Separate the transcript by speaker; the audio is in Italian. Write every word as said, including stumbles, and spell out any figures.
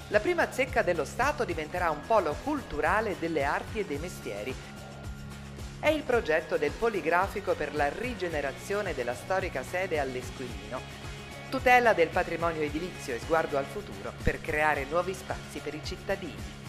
Speaker 1: La prima zecca dello Stato diventerà un polo culturale delle arti e dei mestieri. È il progetto del Poligrafico per la rigenerazione della storica sede all'Esquilino. Tutela del patrimonio edilizio e sguardo al futuro per creare nuovi spazi per i cittadini.